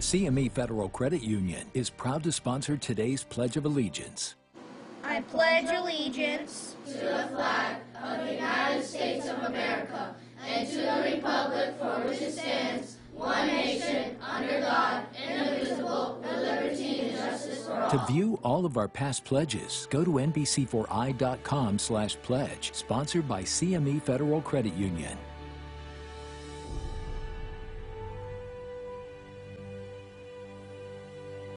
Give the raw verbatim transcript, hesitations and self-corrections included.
C M E Federal Credit Union is proud to sponsor today's Pledge of Allegiance. I pledge allegiance to the flag of the United States of America and to the republic for which it stands, one nation, under God, indivisible, with liberty and justice for all. To view all of our past pledges, go to N B C four i dot com slash pledge, sponsored by C M E Federal Credit Union.